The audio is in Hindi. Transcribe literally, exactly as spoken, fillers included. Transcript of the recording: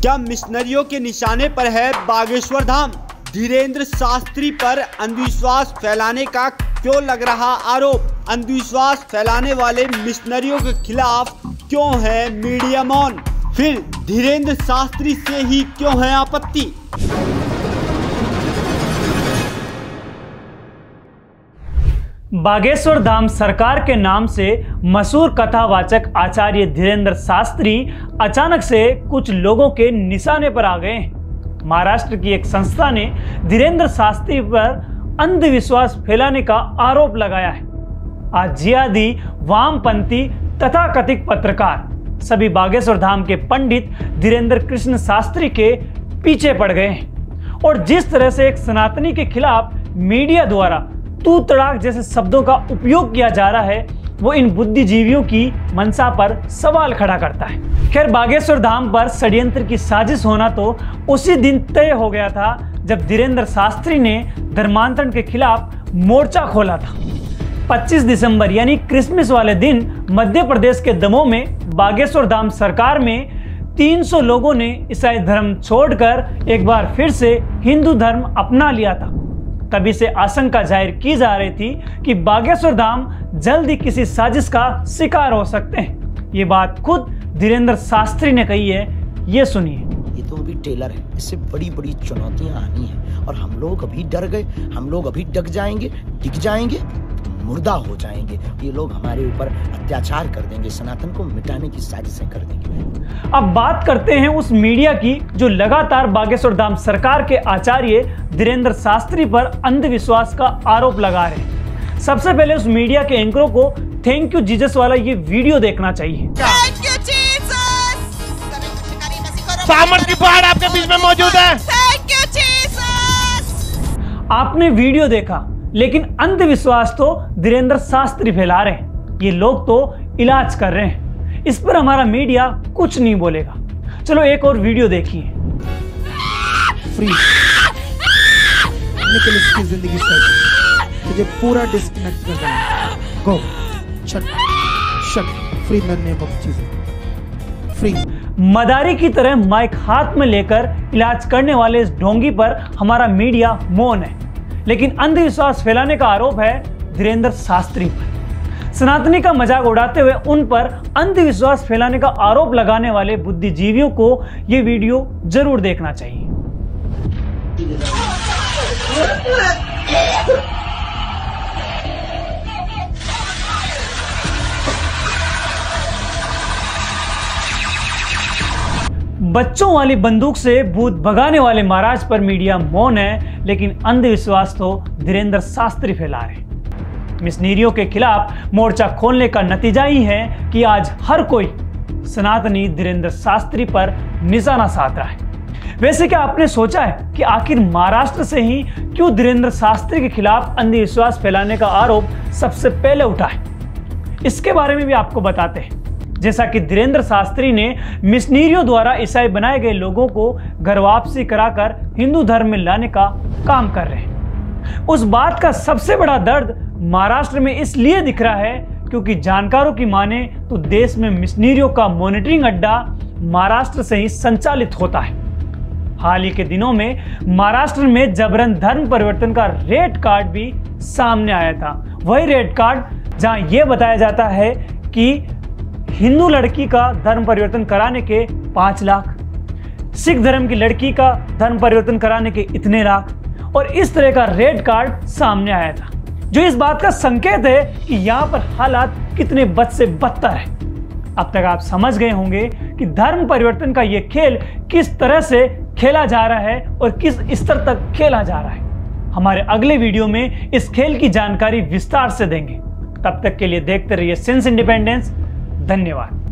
क्या मिशनरियों के निशाने पर है बागेश्वर धाम? धीरेंद्र शास्त्री पर अंधविश्वास फैलाने का क्यों लग रहा आरोप? अंधविश्वास फैलाने वाले मिशनरियों के खिलाफ क्यों है मीडिया मौन? फिर धीरेंद्र शास्त्री से ही क्यों है आपत्ति? बागेश्वर धाम सरकार के नाम से मशहूर कथावाचक आचार्य धीरेंद्र शास्त्री अचानक से कुछ लोगों के निशाने पर आ गए। महाराष्ट्र की एक संस्था ने धीरेंद्र शास्त्री पर अंधविश्वास फैलाने का आरोप लगाया है। आज जिहादी, वामपंथी तथा कथित पत्रकार सभी बागेश्वर धाम के पंडित धीरेंद्र कृष्ण शास्त्री के पीछे पड़ गए हैं और जिस तरह से एक सनातनी के खिलाफ मीडिया द्वारा तू तड़ाक जैसे शब्दों का उपयोग किया जा रहा है, वो इन बुद्धिजीवियों की मंशा पर सवाल खड़ा करता है। खैर, बागेश्वर धाम पर षड्यंत्र की साजिश होना तो उसी दिन तय हो गया था जब धीरेंद्र शास्त्री ने धर्मांतरण के खिलाफ मोर्चा खोला था। पच्चीस दिसंबर यानी क्रिसमस वाले दिन मध्य प्रदेश के दमोह में बागेश्वर धाम सरकार में तीन सौ लोगों ने ईसाई धर्म छोड़कर एक बार फिर से हिंदू धर्म अपना लिया था। तभी से आशंका जाहिर की जा रही थी कि बागेश्वर धाम जल्द ही किसी साजिश का शिकार हो सकते हैं। ये बात खुद धीरेंद्र शास्त्री ने कही है, ये सुनिए। ये तो अभी टेलर है, इससे बड़ी बड़ी चुनौतियां आनी है और हम लोग अभी डर गए, हम लोग अभी डग जाएंगे, टिक जाएंगे, मुर्दा हो जाएंगे। ये लोग हमारे ऊपर अत्याचार कर देंगे, सनातन को मिटाने की साजिशें कर देंगे। अब बात करते हैं उस मीडिया की जो लगातार बागेश्वर धाम सरकार के आचार्य धीरेंद्र शास्त्री पर अंधविश्वास का आरोप लगा रहे हैं। सबसे पहले उस मीडिया के एंकरों को थैंक यू जीसस वाला ये वीडियो देखना चाहिए। Thank you Jesus. सामर्थ की पहाड़ आपके बीच में मौजूद है। Thank you Jesus. आपने वीडियो देखा, लेकिन अंधविश्वास तो धीरेंद्र शास्त्री फैला रहे हैं। ये लोग तो इलाज कर रहे हैं, इस पर हमारा मीडिया कुछ नहीं बोलेगा। चलो एक और वीडियो देखिए। फ्री निकल इसकी जिंदगी से तुझे पूरा डिस्कनेक्ट कर देना। Go shut shut free the name of Jesus free. मदारी की तरह माइक हाथ में लेकर इलाज करने वाले इस ढोंगी पर हमारा मीडिया मौन है, लेकिन अंधविश्वास फैलाने का आरोप है धीरेंद्र शास्त्री पर। सनातनी का मजाक उड़ाते हुए उन पर अंधविश्वास फैलाने का आरोप लगाने वाले बुद्धिजीवियों को यह वीडियो जरूर देखना चाहिए। बच्चों वाली बंदूक से भूत भगाने वाले महाराज पर मीडिया मौन है, लेकिन अंधविश्वास तो धीरेंद्र शास्त्री फैला रहे। मिशनरियों के खिलाफ मोर्चा खोलने का नतीजा ही है कि आज हर कोई सनातनी धीरेंद्र शास्त्री पर निशाना साध रहा है। वैसे क्या आपने सोचा है कि आखिर महाराष्ट्र से ही क्यों धीरेंद्र शास्त्री के खिलाफ अंधविश्वास फैलाने का आरोप सबसे पहले उठा है? इसके बारे में भी आपको बताते हैं। जैसा कि धीरेंद्र शास्त्री ने मिशनरियों द्वारा ईसाई बनाए गए लोगों को घर वापसी कराकर हिंदू धर्म में लाने का काम कर रहे हैं। उस बात का सबसे बड़ा दर्द महाराष्ट्र में इसलिए दिख रहा है क्योंकि जानकारों की माने तो देश में मिशनरियों का मॉनिटरिंग अड्डा महाराष्ट्र से ही संचालित होता है। हाल ही के दिनों में महाराष्ट्र में जबरन धर्म परिवर्तन का रेड कार्ड भी सामने आया था। वही रेड कार्ड जहां यह बताया जाता है कि हिंदू लड़की का धर्म परिवर्तन कराने के पांच लाख, सिख धर्म की लड़की का धर्म परिवर्तन कराने के इतने लाख, और इस तरह का रेड कार्ड सामने आया था, जो इस बात का संकेत है कि यहाँ पर हालात कितने बद से बदतर है। अब तक आप समझ गए होंगे कि धर्म परिवर्तन का यह खेल किस तरह से खेला जा रहा है और किस स्तर तक खेला जा रहा है। हमारे अगले वीडियो में इस खेल की जानकारी विस्तार से देंगे। तब तक के लिए देखते रहिए सेंस इंडिपेंडेंस। धन्यवाद।